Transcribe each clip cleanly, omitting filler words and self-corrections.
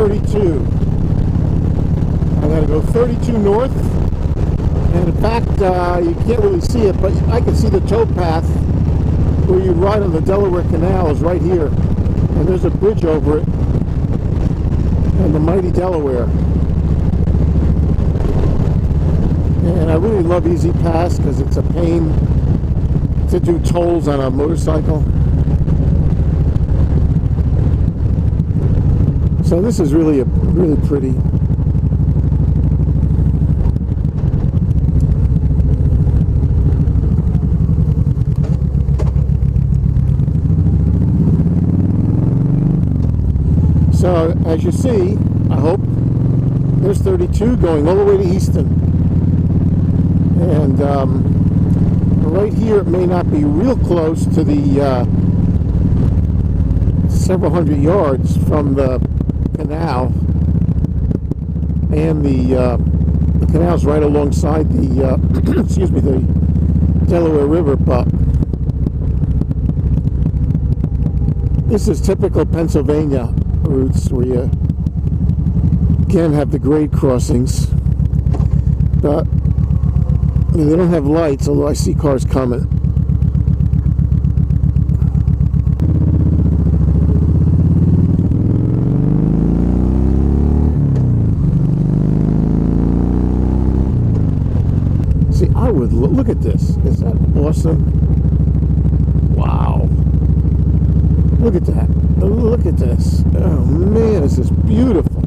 32. I gotta go 32 north, and in fact, you can't really see it, but I can see the towpath where you ride on the Delaware Canal is right here, and there's a bridge over it, and the mighty Delaware. And I really love Easy Pass because it's a pain to do tolls on a motorcycle. So this is really pretty. So as you see, I hope, there's 32 going all the way to Easton. And right here, it may not be real close to the several hundred yards from the canal, and the canal's right alongside the excuse me, the Delaware River. But this is typical Pennsylvania routes where you again have the grade crossings, but they don't have lights, although I see cars coming. See, I would look at this. Is that awesome? Wow. Look at that. Look at this. Oh man, this is beautiful.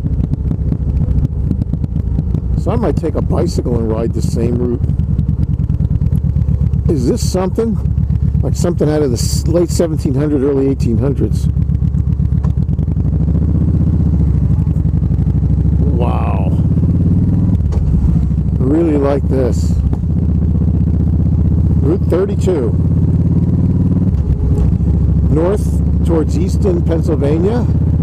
So I might take a bicycle and ride the same route. Is this something? Like something out of the late 1700s, early 1800s. Wow. I really like this. Route 32. North towards Easton, Pennsylvania.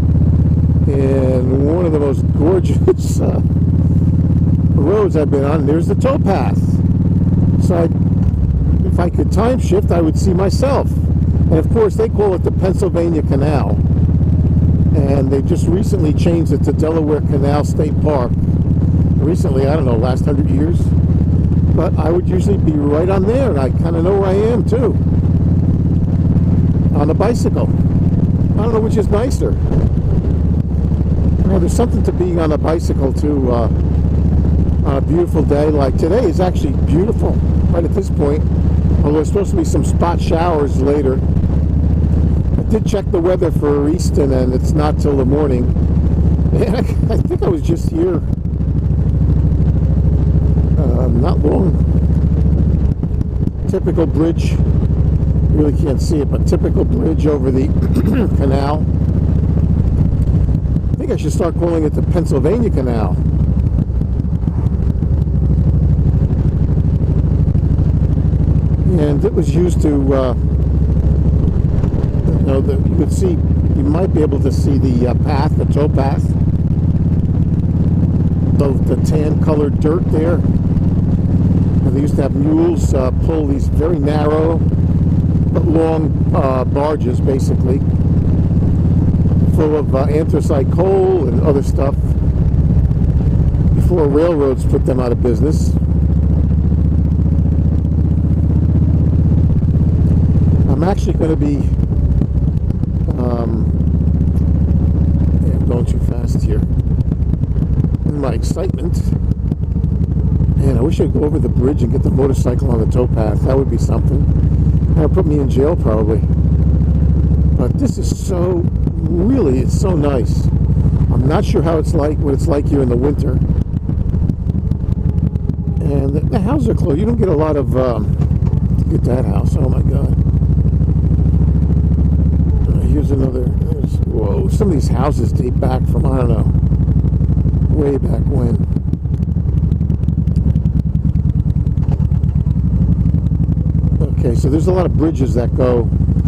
And one of the most gorgeous roads I've been on. There's the towpath. So if I could time shift, I would see myself. And of course, they call it the Pennsylvania Canal. And they just recently changed it to Delaware Canal State Park. Recently, I don't know, last 100 years. But I would usually be right on there, and I kind of know where I am, too. On a bicycle. I don't know which is nicer. Well, there's something to being on a bicycle, too, on a beautiful day. Like today is actually beautiful, right at this point. Although there's supposed to be some spot showers later. I did check the weather for Easton, and it's not till the morning. And I think I was just here not long. Typical bridge. You really can't see it, but typical bridge over the canal. I think I should start calling it the Pennsylvania Canal. And it was used to, you could see, you might be able to see the path, the towpath, the tan-colored dirt there. And they used to have mules pull these very narrow but long barges, basically, full of anthracite coal and other stuff, before railroads put them out of business. I'm actually going to be I'm going too fast here in my excitement, and I wish I'd go over the bridge and get the motorcycle on the towpath. That would be something. That would put me in jail probably, but this is so, really, it's so nice. I'm not sure how it's like, what it's like here in the winter, and the houses are closed. You don't get a lot of look at that house. Oh my god. Here's another. Whoa, some of these houses date back from, I don't know, way back when. Okay, so there's a lot of bridges that go.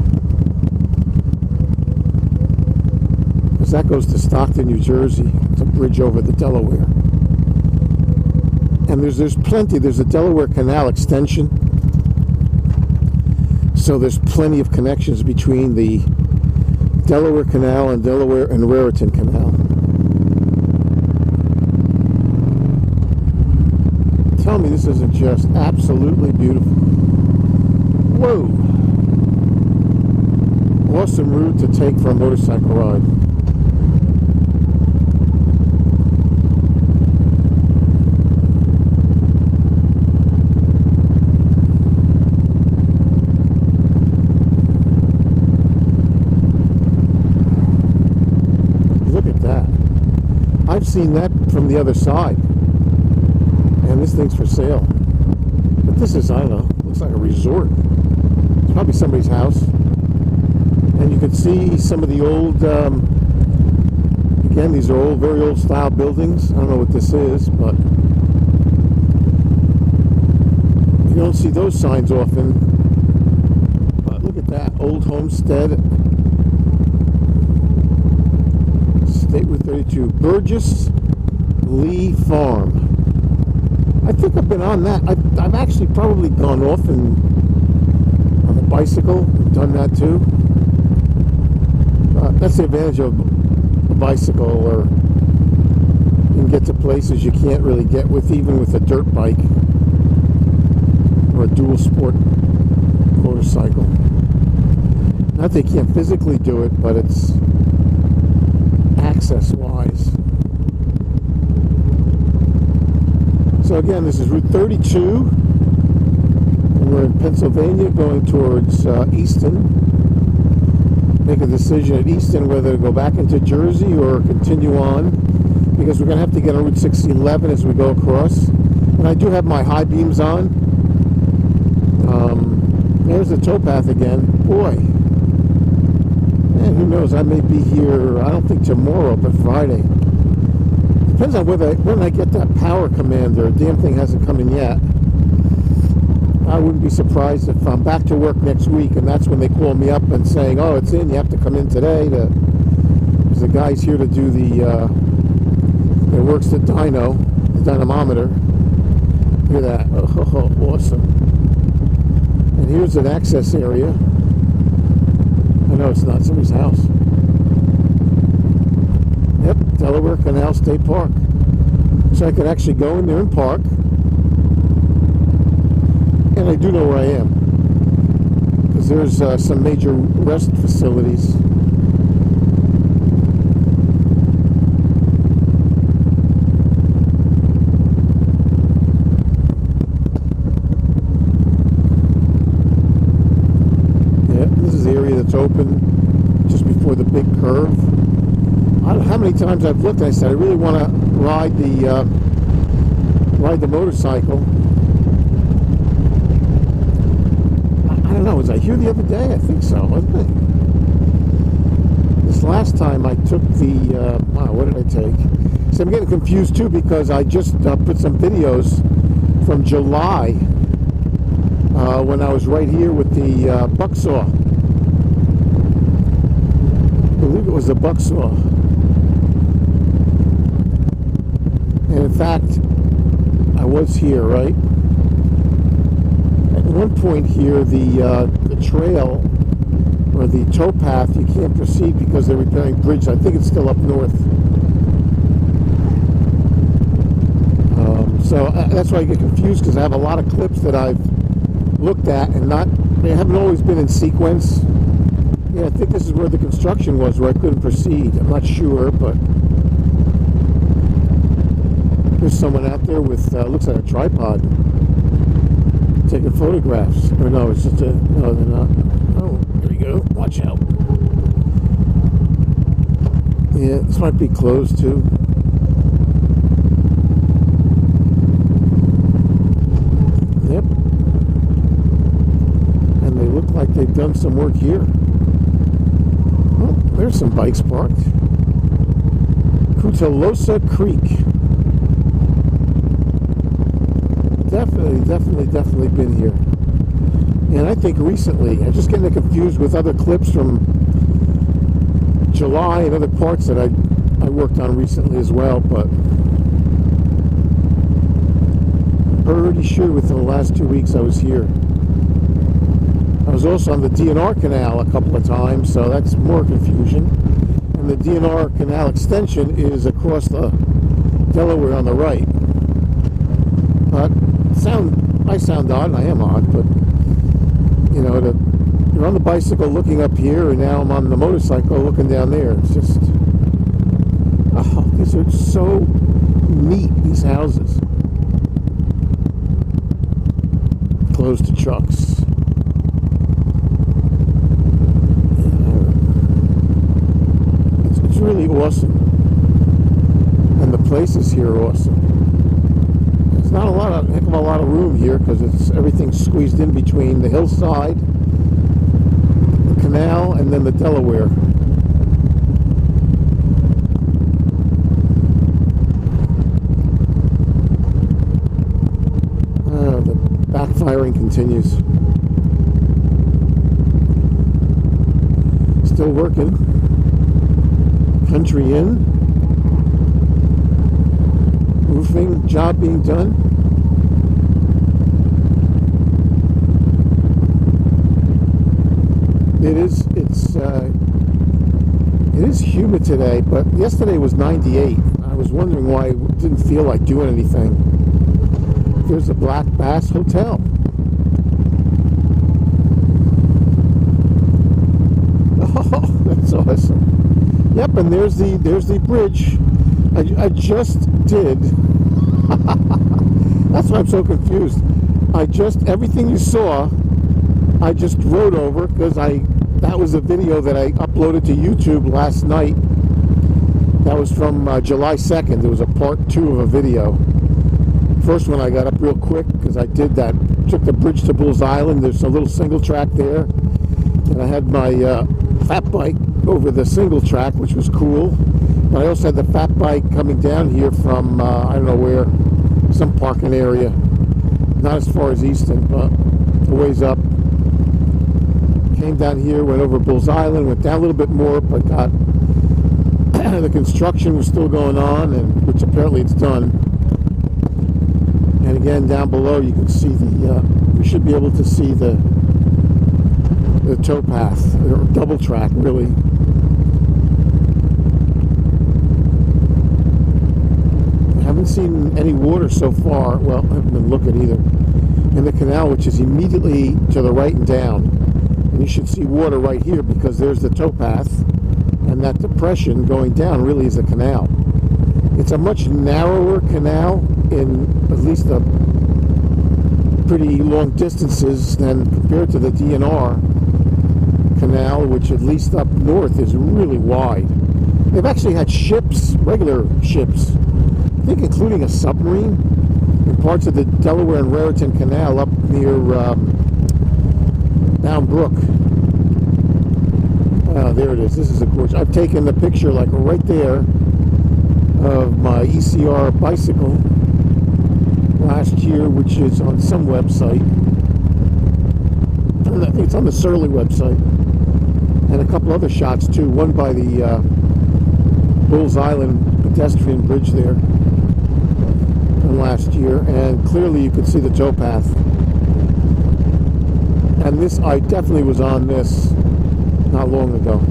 Because that goes to Stockton, New Jersey. It's a bridge over the Delaware. And there's plenty. There's a Delaware Canal extension. So there's plenty of connections between the Delaware Canal and Delaware and Raritan Canal. me this isn't just absolutely beautiful. Whoa! Awesome route to take for a motorcycle ride. Look at that. I've seen that from the other side. And this thing's for sale. But this is, I don't know, looks like a resort. It's probably somebody's house. And you can see some of the old, again, these are old, very old style buildings. I don't know what this is, but you don't see those signs often. But look at that, old homestead. State Route 32, Burgess Lee Farm. I think I've been on that. I've actually probably gone off on a bicycle. I've done that too. That's the advantage of a bicycle, or you can get to places you can't really get with even with a dirt bike or a dual sport motorcycle. Not that you can't physically do it, but it's access wise. So again, this is Route 32, and we're in Pennsylvania going towards Easton. Make a decision at Easton whether to go back into Jersey or continue on, because we're going to have to get on Route 611 as we go across. And I do have my high beams on. There's the towpath again. Boy, man, who knows? I may be here, I don't think tomorrow, but Friday. Depends on when I get that power commander. The damn thing hasn't come in yet. I wouldn't be surprised if I'm back to work next week and that's when they call me up and saying, oh, it's in, you have to come in today. Because the guy's here to do it works the dynamometer. Look at that. Oh, awesome. And here's an access area. I know it's not somebody's house. Yep, Delaware Canal State Park. So I could actually go in there and park. And I do know where I am, because there's some major rest facilities. Yeah, this is the area that's open just before the big curve. I don't know how many times I've looked and I said I really want to ride the motorcycle. I don't know, was I here the other day? I think so, wasn't it? This last time I took the, wow, what did I take? So I'm getting confused too, because I just put some videos from July when I was right here with the bucksaw. I believe it was the bucksaw. And in fact, I was here, right? At one point here, the trail or the towpath, you can't proceed because they're repairing bridge. I think it's still up north. So that's why I get confused, because I have a lot of clips that I've looked at and they haven't always been in sequence. Yeah, I think this is where the construction was, where I couldn't proceed. I'm not sure, but there's someone out there with looks like a tripod taking photographs. Or no, it's just no, they're not. Oh, here we go. Watch out. Yeah, this might be closed too. Yep. And they look like they've done some work here. Oh, there's some bikes parked. Cutalosa Creek. Definitely been here. And I think recently, I'm just getting confused with other clips from July and other parts that I worked on recently as well, but I'm pretty sure within the last 2 weeks I was here. I was also on the DNR Canal a couple of times, so that's more confusion. And the DNR Canal extension is across the Delaware on the right. But I sound odd, and I am odd, but you know, you're on the bicycle looking up here, and now I'm on the motorcycle looking down there. It's just, oh, these are so neat, these houses. Closed to trucks. It's really awesome. And the places here are awesome. There's not a heck of a lot of room here because everything's squeezed in between the hillside, the canal, and then the Delaware. The backfiring continues. Still working. Country Inn. Roofing job being done. It is humid today, but yesterday was 98. I was wondering why it didn't feel like doing anything. There's a Black Bass Hotel. Oh, that's awesome. Yep, and there's the bridge. I just did. That's why I'm so confused. Everything you saw, I just wrote over because that was a video that I uploaded to YouTube last night. That was from July 2nd. There was a part 2 of a video. First one I got up real quick because I did that. Took the bridge to Bulls Island. There's a little single track there. And I had my fat bike over the single track, which was cool. But I also had the fat bike coming down here from, I don't know where, some parking area. Not as far as Easton, but a ways up. Came down here, went over Bulls Island, went down a little bit more, but got the construction was still going on, and which apparently it's done. And again, down below, you can see you should be able to see the towpath, or double track, really. I haven't seen any water so far. Well, I haven't been looking either. In the canal, which is immediately to the right and down. And you should see water right here because there's the towpath, and that depression going down really is a canal. It's a much narrower canal in at least the pretty long distances than compared to the DNR canal, which at least up north is really wide. They've actually had ships, regular ships, I think including a submarine, in parts of the Delaware and Raritan Canal up near Down Brook. There it is. This is a gorge. I've taken the picture like right there of my ECR bicycle last year, which is on some website. I think it's on the Surly website. And a couple other shots too. One by the Bulls Island pedestrian bridge there from last year. And clearly you could see the towpath. And this, I definitely was on this not long ago.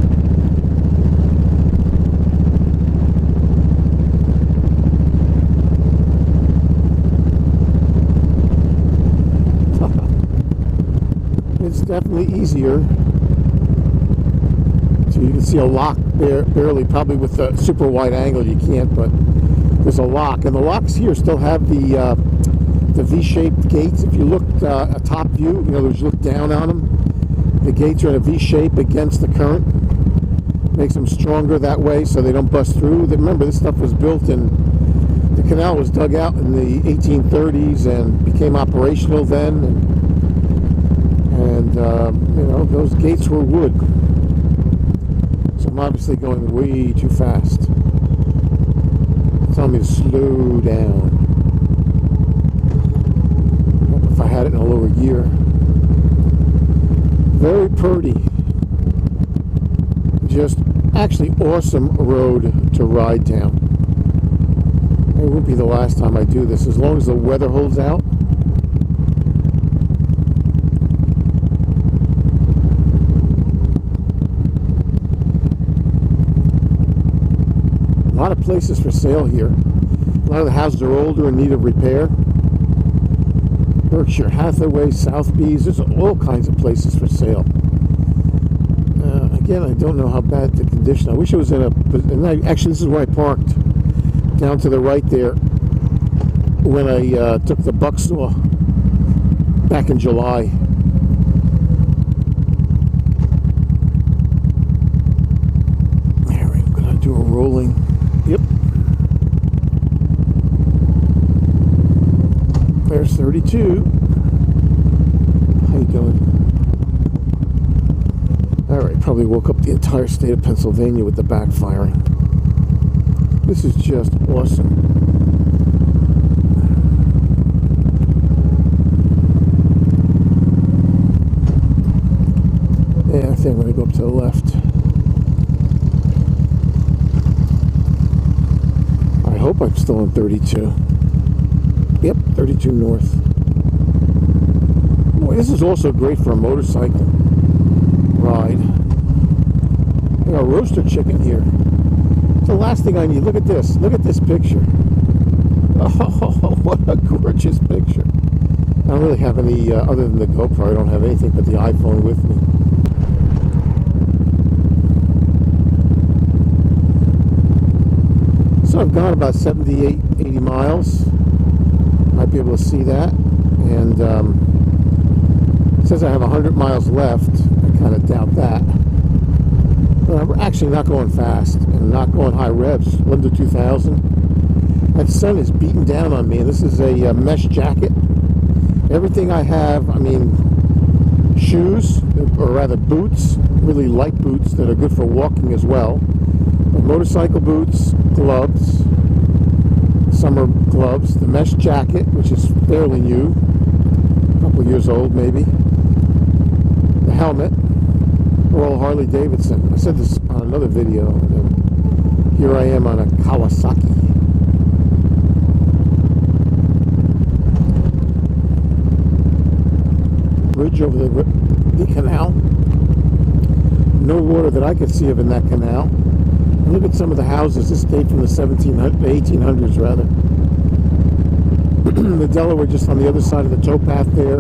It's definitely easier. So you can see a lock there, barely, probably with the super wide angle you can't, but there's a lock. And the locks here still have the V-shaped gates. If you look a top view, you look down on them, the gates are in a V-shape against the current. Makes them stronger that way so they don't bust through. Remember, this stuff was built the canal was dug out in the 1830s and became operational then. And those gates were wood. So I'm obviously going way too fast. Tell me to slow down. If I had it in a lower gear. Very pretty. Just actually awesome road to ride down. It won't be the last time I do this, as long as the weather holds out. A lot of places for sale here. A lot of the houses are older in need of repair. Berkshire Hathaway, Sotheby's. There's all kinds of places for sale. Again, I don't know how bad the condition. I wish it was in a... actually, this is where I parked, down to the right there, when I took the Bucksaw back in July. There, I'm going to do a rolling. Yep. There's 32. How you doing? Alright, probably woke up the entire state of Pennsylvania with the backfiring. This is just awesome. Yeah, I think I'm going to go up to the left. I hope I'm still on 32. Yep, 32 north. Boy, this is also great for a motorcycle ride. I got a roaster chicken here. It's the last thing I need. Look at this. Look at this picture. Oh, what a gorgeous picture. I don't really have any, other than the GoPro, I don't have anything but the iPhone with me. So I've gone about 78, 80 miles. Might be able to see that. And it says I have 100 miles left. I kind of doubt that. But I'm actually not going fast and not going high revs. Under 2,000. That sun is beating down on me. This is a mesh jacket. Everything I have, I mean, shoes, or rather boots, really light boots that are good for walking as well. But motorcycle boots, gloves, summer gloves, the mesh jacket, which is fairly new, a couple of years old maybe, the helmet, all Harley Davidson. I said this on another video, and here I am on a Kawasaki. Bridge over the canal. No water that I could see of in that canal. And look at some of the houses. This date from the 1800s rather. The Delaware just on the other side of the towpath there.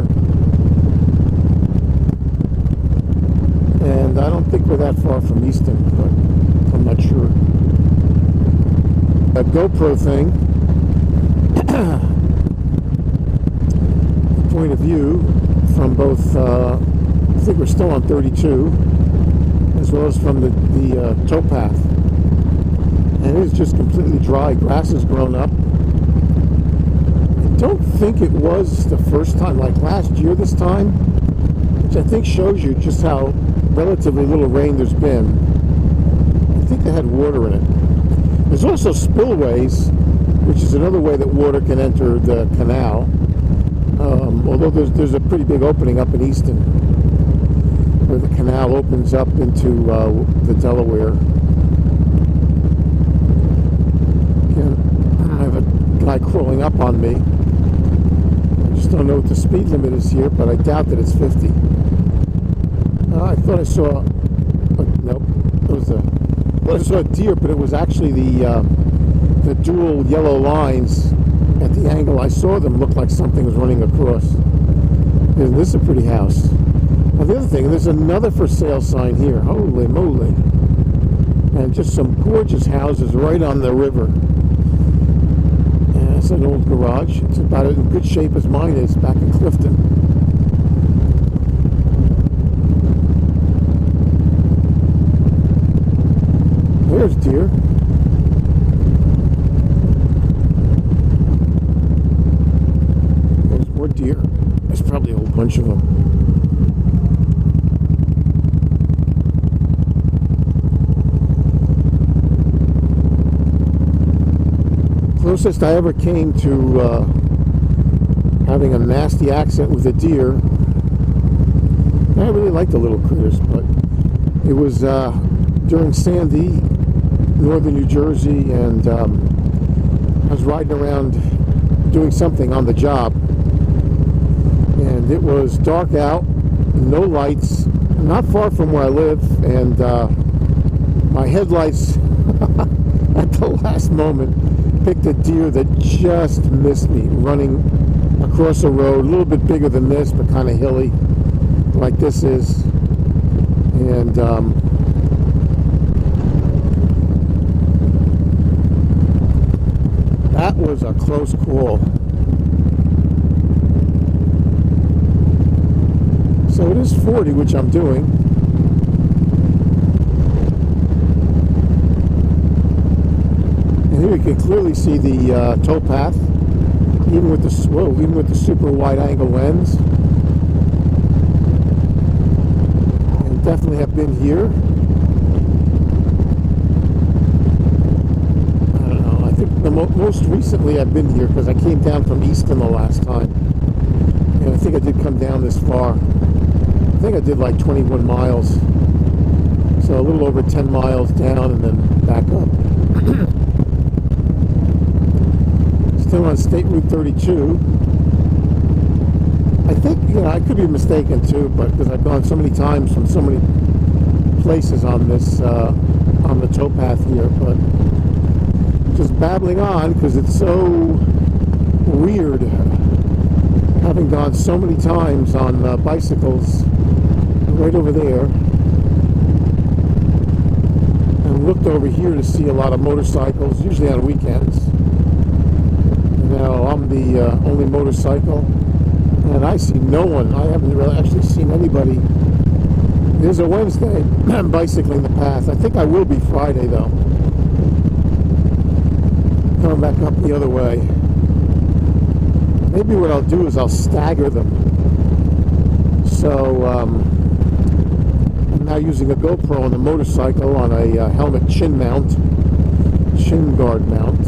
And I don't think we're that far from Easton, but I'm not sure. That GoPro thing, the point of view from both, I think we're still on 32, as well as from the towpath. And it is just completely dry. Grass has grown up. I don't think it was the first time, like last year this time, which I think shows you just how relatively little rain there's been. I think they had water in it. There's also spillways, which is another way that water can enter the canal. Although there's a pretty big opening up in Easton, where the canal opens up into the Delaware. Again, I have a guy crawling up on me. I just don't know what the speed limit is here, but I doubt that it's 50. I thought I saw, nope, I saw a deer, but it was actually the dual yellow lines. At the angle I saw them, looked like something was running across. Isn't this a pretty house? Now the other thing, there's another for sale sign here. Holy moly. And just some gorgeous houses right on the river. And it's an old garage. It's about as in good shape as mine is back in Clifton. There's deer. There's more deer. There's probably a whole bunch of them. Closest I ever came to having a nasty accident with a deer. I really like the little critters, but it was during Sandy, northern New Jersey, and I was riding around doing something on the job, and it was dark out, no lights, not far from where I live, and my headlights at the last moment picked a deer that just missed me, running cross a road, a little bit bigger than this, but kind of hilly, like this is. And that was a close call. So it is 40, which I'm doing. And here you can clearly see the towpath, even with the super wide angle lens. And definitely have been here. I don't know. I think most recently I've been here because I came down from Easton the last time, and I think I did come down this far. I think I did like 21 miles, so a little over 10 miles down and then back up. Still on State Route 32. I think, I could be mistaken too, but because I've gone so many times from so many places on this, on the towpath here, but just babbling on because it's so weird having gone so many times on bicycles right over there, and looked over here to see a lot of motorcycles, usually on weekends. Now I'm the only motorcycle, and I see no one. I haven't really actually seen anybody. There's a Wednesday. I'm bicycling the path. I think I will be Friday though. Coming back up the other way. Maybe what I'll do is I'll stagger them. So I'm now using a GoPro on the motorcycle on a helmet chin guard mount.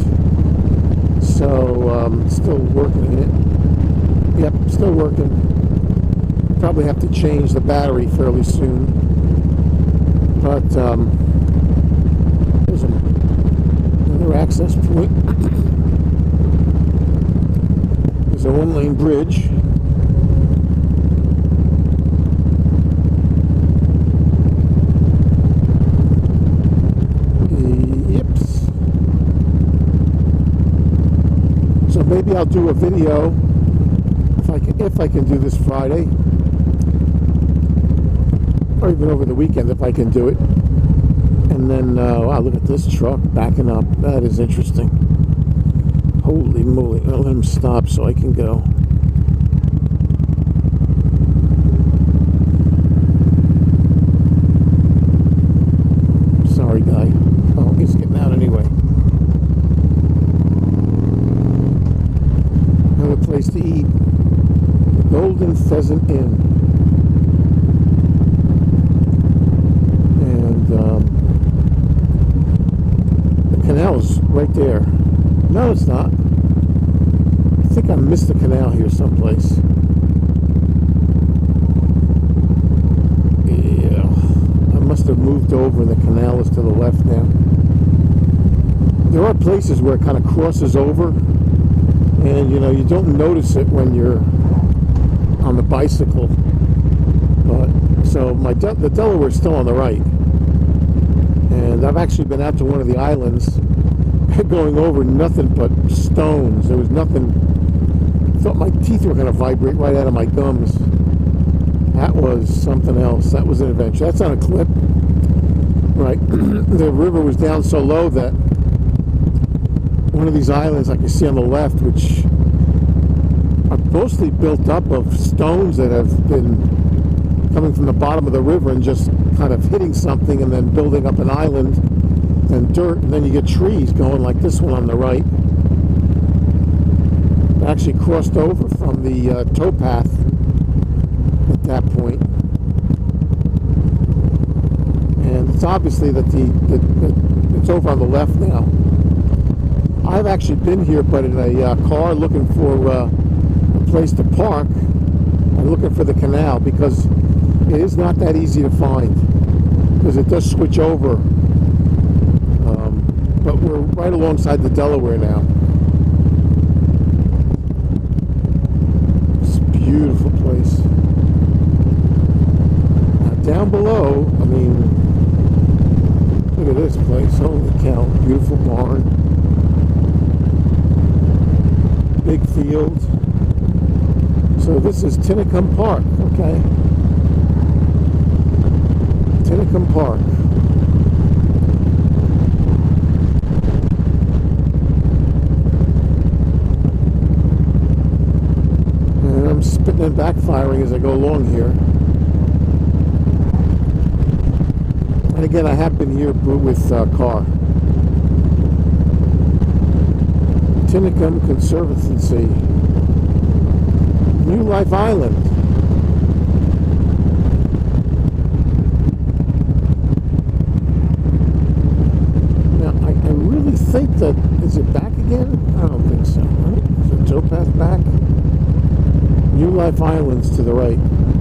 So still working it. Yep, still working. Probably have to change the battery fairly soon. But there's another access point. There's a one-lane bridge. So maybe I'll do a video if I can do this Friday, or even over the weekend if I can do it. And then, wow, look at this truck backing up. That is interesting. Holy moly! I'll let him stop so I can go. Sorry, guy. Oh, he's getting out anyway. Another place to eat. The Golden Pheasant Inn. And the canal's right there. No, it's not. I think I missed the canal here someplace. Yeah. I must have moved over and the canal is to the left now. There are places where it kind of crosses over, and you don't notice it when you're on the bicycle. But so the Delaware's still on the right, and I've actually been out to one of the islands, going over nothing but stones. There was nothing. I thought my teeth were going to vibrate right out of my gums. That was something else. That was an adventure. That's on a clip, right? The river was down so low that one of these islands, like you see on the left, which are mostly built up of stones that have been coming from the bottom of the river and just kind of hitting something and then building up an island and dirt, and then you get trees going like this one on the right. It actually crossed over from the towpath at that point. And it's obviously that it's over on the left now. I've actually been here, but in a car looking for a place to park. I'm looking for the canal because it is not that easy to find, because it does switch over. But we're right alongside the Delaware now. It's a beautiful place. Now down below, I mean, look at this place. Holy cow, beautiful barn. Big field. So this is Tinicum Park, okay. Tinicum Park. And I'm spitting and backfiring as I go along here. And again, I have been here with car. Tinicum Conservancy. New Life Island. Now, I really think that, is it back again? I don't think so, right? Is the towpath back? New Life Islands to the right.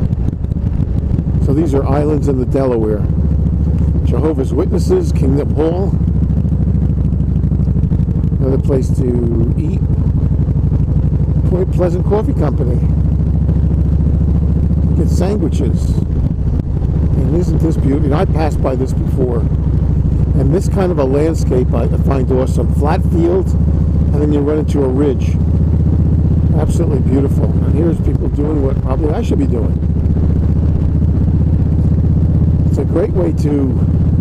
So these are islands in the Delaware. Jehovah's Witnesses, Kingdom Hall. Another place to eat. Point Pleasant Coffee Company. Get sandwiches. And isn't this beautiful? I passed by this before. And this kind of a landscape I find awesome. Flat field, and then you run into a ridge. Absolutely beautiful. And here's people doing what probably I should be doing. It's a great way to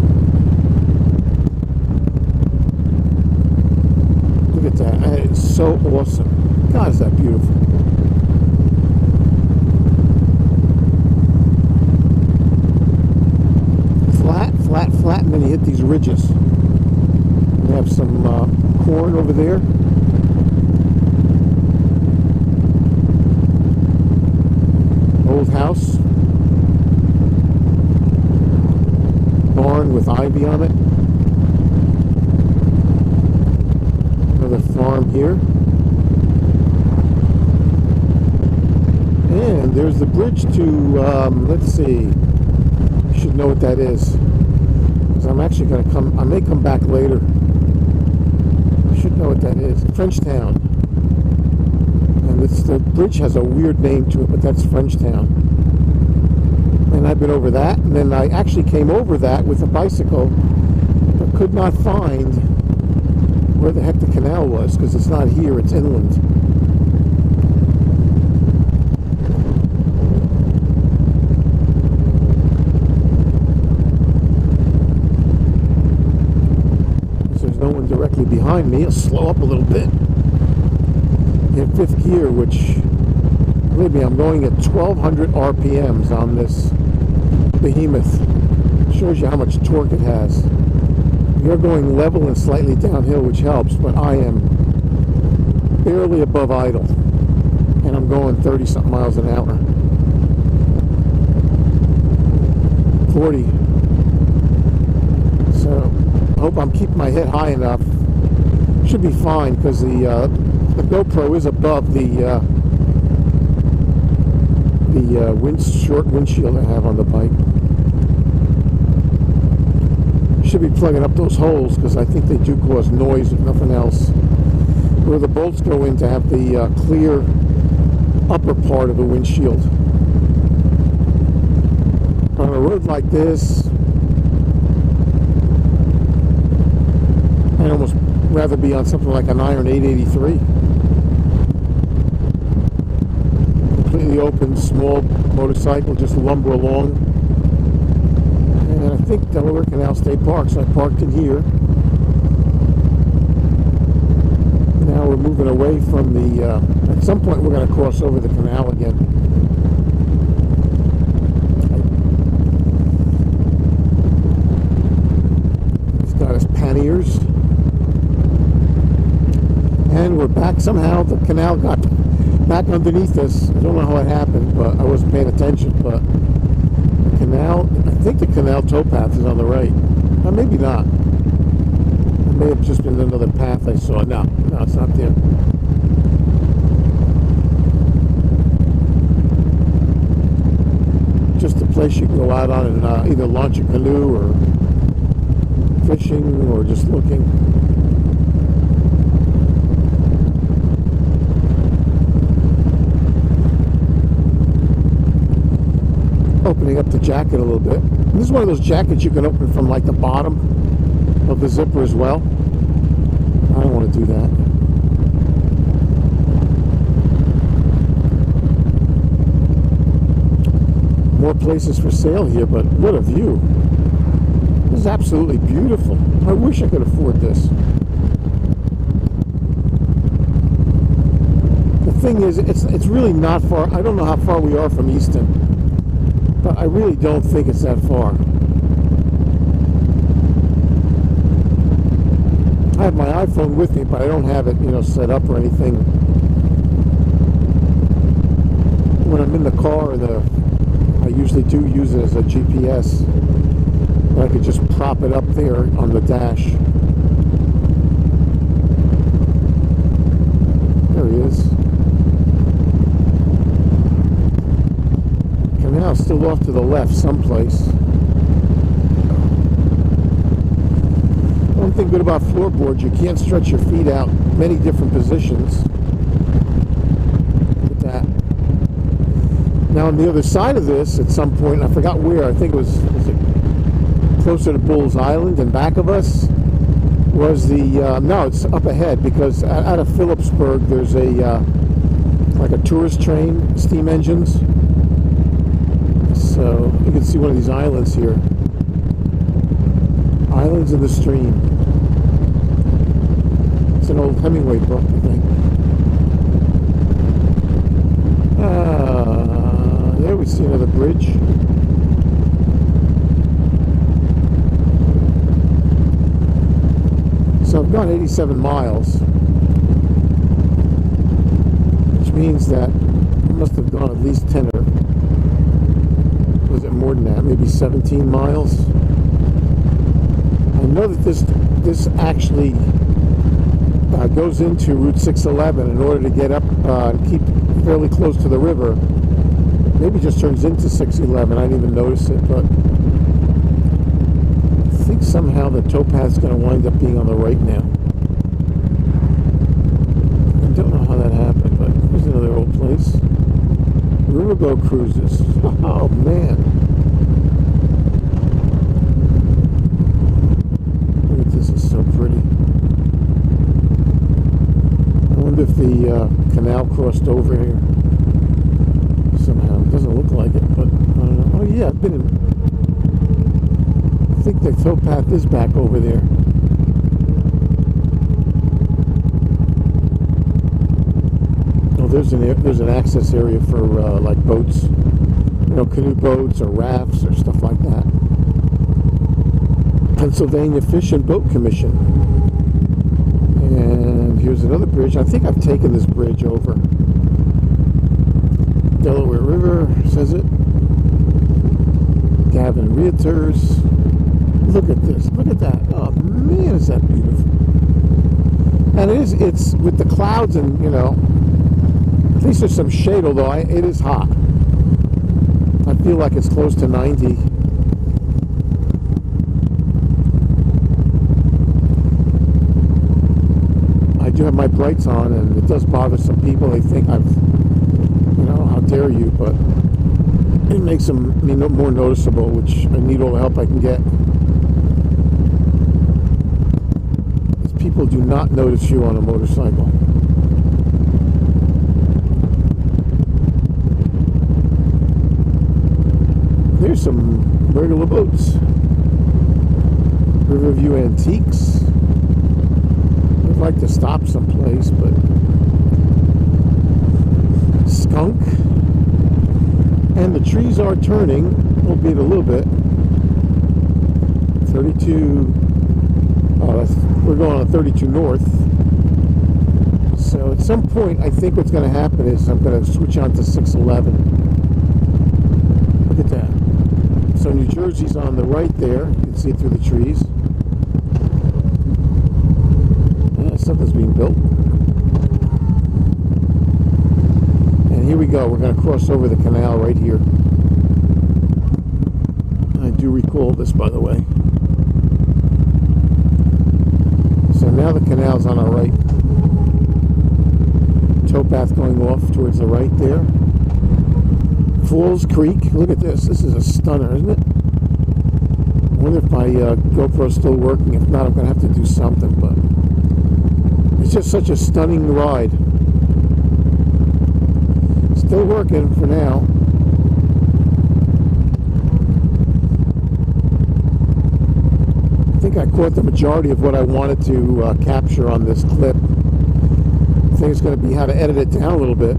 look at that. It's so awesome. God, is that beautiful. Flat, and then you hit these ridges. We have some corn over there. Old house. Barn with ivy on it. Another farm here. And there's the bridge to, let's see, you should know what that is. Because I'm actually going to I may come back later. You should know what that is. Frenchtown. And the bridge has a weird name to it, but that's Frenchtown. And I've been over that, and then I actually came over that with a bicycle, but could not find where the heck the canal was, because it's not here, it's inland. Directly behind me. It'll slow up a little bit in fifth gear, which, believe me, I'm going at 1200 RPMs on this behemoth. Shows you how much torque it has. You're going level and slightly downhill, which helps, but I am barely above idle, and I'm going 30 something miles an hour. 40. So I hope I'm keeping my head high enough. Should be fine, because the GoPro is above the short windshield I have on the bike. Should be plugging up those holes, because I think they do cause noise, if nothing else. Where the bolts go in to have the clear upper part of the windshield. On a road like this, I'd almost rather be on something like an Iron 883. Completely open, small motorcycle, just lumber along. And I think Delaware Canal State Park, so I parked in here. Now we're moving away from the, at some point we're going to cross over the canal again. It's got us panniers. And we're back. Somehow the canal got back underneath us. I don't know how it happened, but I wasn't paying attention. But the canal, I think the canal towpath is on the right. Or maybe not. It may have just been another path I saw. No, it's not there. Just a place you can go out on and either launch a canoe or fishing or just looking. Opening up the jacket a little bit. This is one of those jackets you can open from like the bottom of the zipper as well. I don't want to do that. More places for sale here, but what a view. This is absolutely beautiful. I wish I could afford this. The thing is, it's really not far. I don't know how far we are from Easton, but I really don't think it's that far. I have my iPhone with me, but I don't have it, set up or anything. When I'm in the car, I usually do use it as a GPS. But I could just prop it up there on the dash. There he is. Canal still off to the left someplace. One thing good about floorboards, you can't stretch your feet out many different positions. Look at that. Now on the other side of this, at some point, I forgot where, I think it was it closer to Bull's Island and back of us, was the, no, it's up ahead, because out of Phillipsburg, there's like a tourist train, steam engines. So you can see one of these islands here. Islands in the Stream. It's an old Hemingway book, I think. There we see another bridge. So I've gone 87 miles, which means that I must have gone at least 10 or was it more than that? Maybe 17 miles. I know that this actually goes into Route 611 in order to get up and keep fairly close to the river. Maybe just turns into 611. I didn't even notice it, but I think somehow the towpath's going to wind up being on the right now. I don't know how that happened, but here's another old place. Riverboat cruises. Oh man. Look at this, it's so pretty. I wonder if the canal crossed over here somehow. It doesn't look like it, but I don't know. Oh yeah, I've been in. I think the towpath is back over there. Oh, there's an access area for like boats, canoe boats or rafts or stuff like that. Pennsylvania Fish and Boat Commission. And here's another bridge. I think I've taken this bridge over. Delaware River, says it. Gavin Realtors. Look at this. Look at that. Oh man, is that beautiful. And it's with the clouds and, at least there's some shade, although it is hot. I feel like it's close to 90. I do have my brights on, and it does bother some people. They think I've, how dare you, but it makes them more noticeable, which I need all the help I can get. Because people do not notice you on a motorcycle. There's some regular boats. Riverview Antiques. I'd like to stop someplace, but Skunk. And the trees are turning, albeit a little bit. 32. Oh, we're going on 32 north. So at some point, I think what's going to happen is I'm going to switch on to 611. Look at that. So New Jersey's on the right there. You can see it through the trees. Yeah, something's being built. And here we go. We're going to cross over the canal right here. I do recall this, by the way. So now the canal's on our right. Towpath going off towards the right there. Falls Creek. Look at this. This is a stunner, isn't it? I wonder if my GoPro's still working. If not, I'm going to have to do something. But it's just such a stunning ride. Still working for now. think I caught the majority of what I wanted to capture on this clip. I think it's going to be how to edit it down a little bit.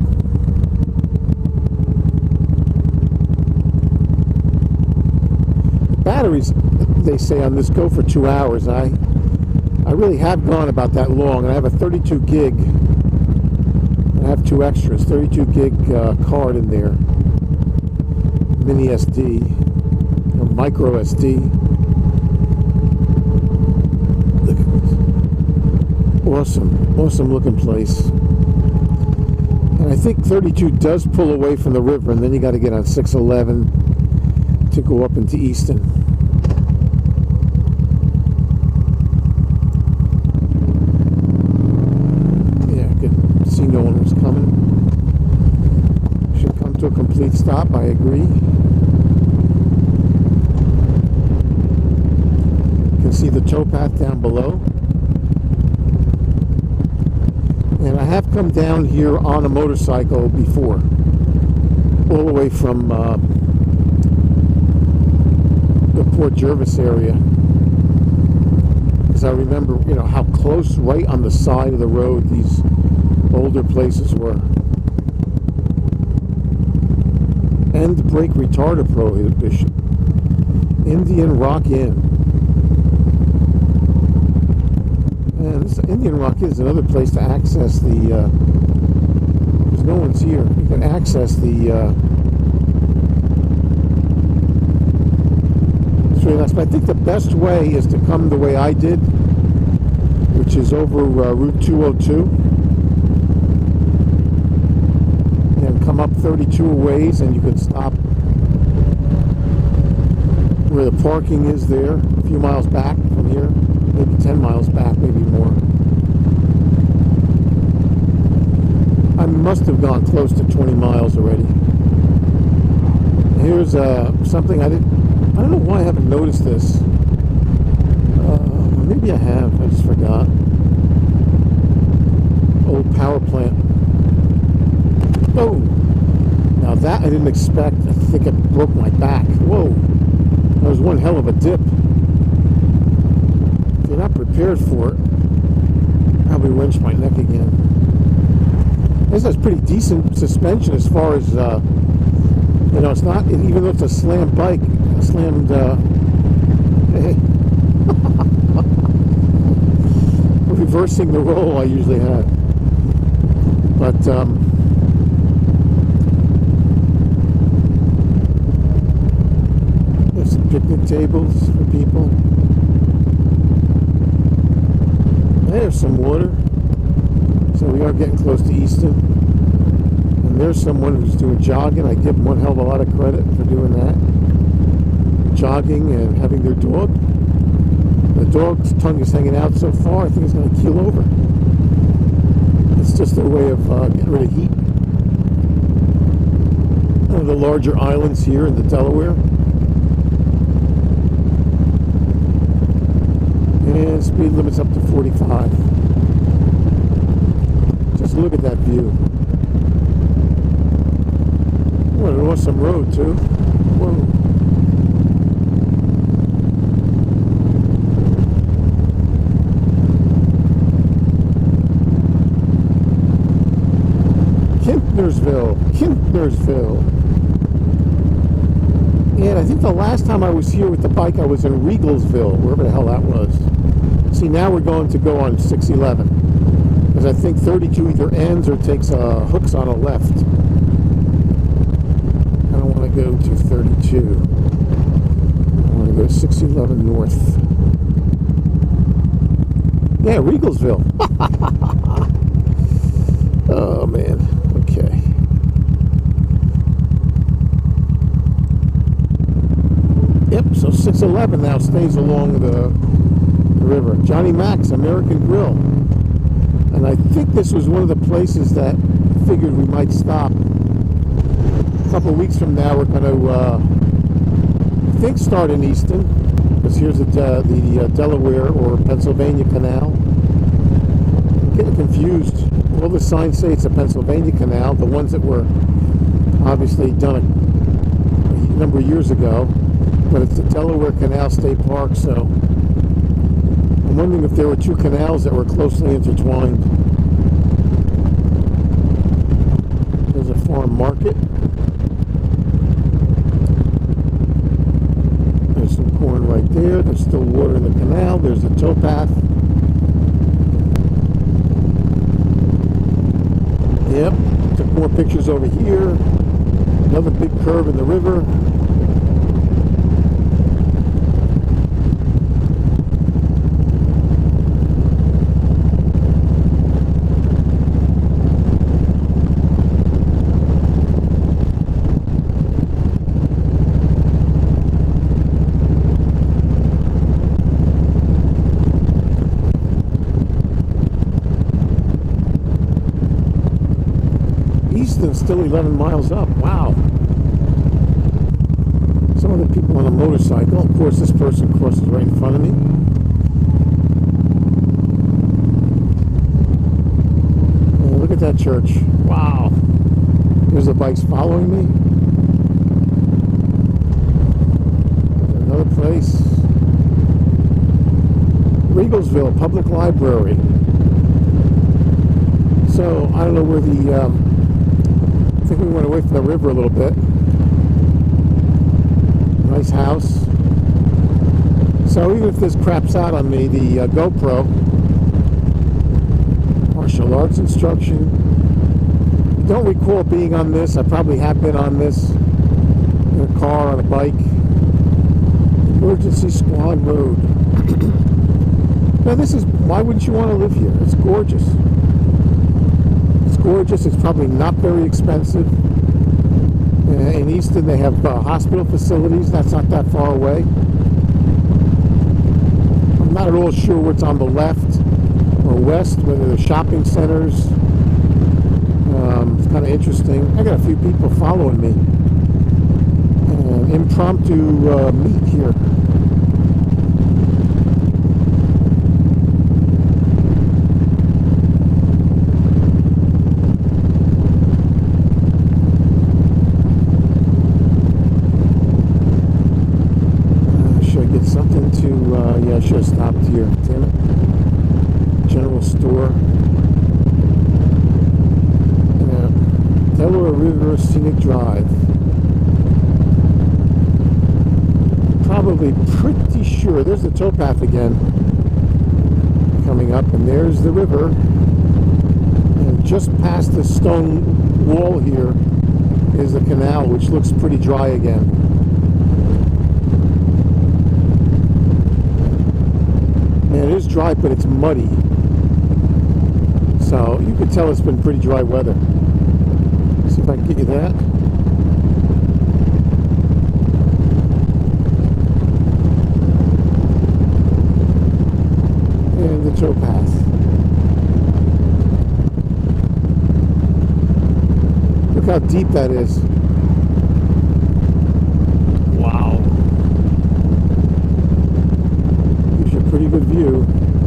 The batteries, they say on this, go for 2 hours. I really have gone about that long, and I have a 32 gig. I have 2 extras, 32 gig card in there, mini SD, micro SD. Look at this. Awesome looking place. And I think 32 does pull away from the river, and then you got to get on 611 to go up into Easton. No one was coming. Should come to a complete stop, I agree. You can see the towpath down below. And I have come down here on a motorcycle before, all the way from the Port Jervis area. Because I remember, you know, how close right on the side of the road these older places were. End brake retarder prohibition. Indian Rock Inn. And this Indian Rock Inn is another place to access the because no one's here. You can access the it's really nice. But I think the best way is to come the way I did, which is over Route 202. Come up 32 ways, and you can stop where the parking is there, a few miles back from here, maybe 10 miles back, maybe more. I must have gone close to 20 miles already. Here's something I don't know why I haven't noticed this. Maybe I have, I just forgot. Old power plant. Oh! Now that I didn't expect. I think it broke my back. Whoa. That was one hell of a dip. If you're not prepared for it, probably wrench my neck again. This has pretty decent suspension as far as, you know, it's not, even though it's a slam bike, a slammed, reversing the roll I usually had. But, picnic tables for people. There's some water. So we are getting close to Easton. And there's someone who's doing jogging. I give them one hell of a lot of credit for doing that. Jogging and having their dog. The dog's tongue is hanging out so far, I think it's going to keel over. It's just their way of getting rid of heat. One of the larger islands here in the Delaware. And speed limit's up to 45. Just look at that view. What an awesome road, too. Whoa. Kintnersville. And I think the last time I was here with the bike, I was in Regalsville, wherever the hell that was. See, now we're going to go on 611. Because I think 32 either ends or takes hooks on a left. I don't want to go to 32. I want to go to 611 north. Yeah, Regalsville. Oh, man. Okay. Yep, so 611 now stays along the river. Johnny Mac's American Grill. And I think this was one of the places that figured we might stop. A couple of weeks from now, we're going to, I think, start in Easton. Because here's the Delaware or Pennsylvania Canal. I'm getting confused. All the signs say it's a Pennsylvania Canal. The ones that were obviously done a number of years ago. But it's the Delaware Canal State Park, so I'm wondering if there were two canals that were closely intertwined. There's a farm market. There's some corn right there. There's still water in the canal. There's a towpath. Yep, took more pictures over here. Another big curve in the river. Easton still 11 miles up. Wow. Some of the people on a motorcycle. Of course, this person crosses right in front of me. Oh, look at that church. Wow. There's the bikes following me. There's another place. Regalsville Public Library. So, I don't know where the... I think we went away from the river a little bit. Nice house. So even if this craps out on me, the GoPro, martial arts instruction. I don't recall being on this. I probably have been on this in a car, on a bike. Emergency Squad Road. Now this is, why wouldn't you want to live here? It's gorgeous. Gorgeous. It's probably not very expensive. In Easton they have hospital facilities. That's not that far away. I'm not at all sure what's on the left or west, whether they're shopping centers. It's kind of interesting. I got a few people following me. Impromptu meet here. Yeah, I should have stopped here. Damn it. General store. Yeah. Delaware River Scenic Drive. Probably pretty sure. There's the towpath again. Coming up, and there's the river. And just past the stone wall here is the canal, which looks pretty dry again. It is dry, but it's muddy. So you could tell it's been pretty dry weather. Let's see if I can get you that. And the towpath. Look how deep that is. Pretty good view.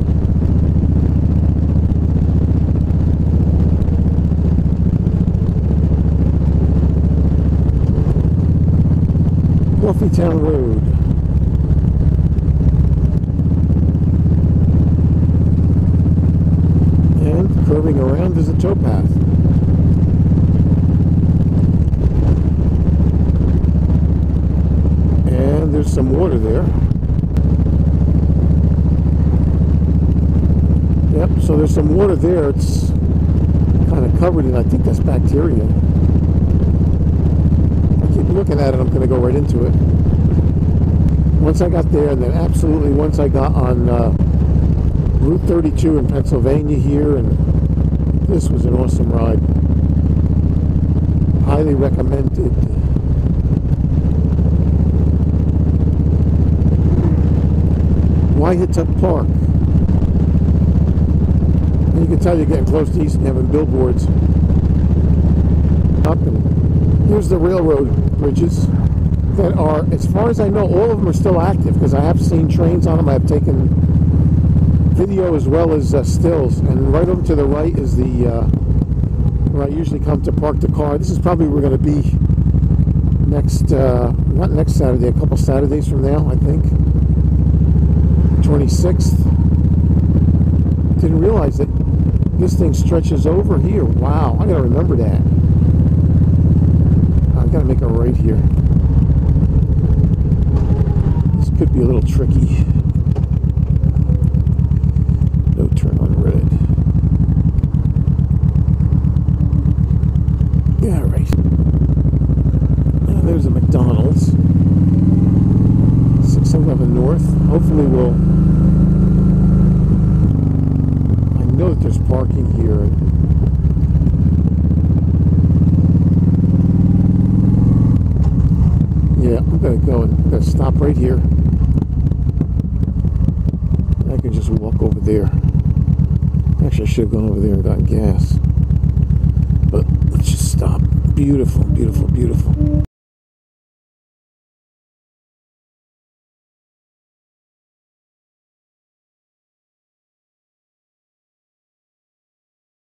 Coffeetown Road. And curving around is a towpath. And there's some water there. Yep, so there's some water there. It's kind of covered in, I think that's bacteria. I keep looking at it, I'm going to go right into it. Once I got there, and then absolutely once I got on Route 32 in Pennsylvania here, and this was an awesome ride. Highly recommended. Wahituck Park. You can tell you're getting close to Easton, having billboards up, and here's the railroad bridges that are, as far as I know, all of them are still active, because I have seen trains on them. I've taken video as well as stills, and right over to the right is the where I usually come to park the car. This is probably where we're going to be next, not next Saturday, a couple Saturdays from now, I think. 26th. Didn't realize that this thing stretches over here. Wow, I gotta remember that. I've got to make a right here. This could be a little tricky. No turn on red. Yeah, right. There's a McDonald's. 611 North. Hopefully we'll... I know that there's parking here. Yeah, I'm going to go and I'm going to stop right here. I can just walk over there. Actually, I should have gone over there and gotten gas. But let's just stop. Beautiful, beautiful, beautiful.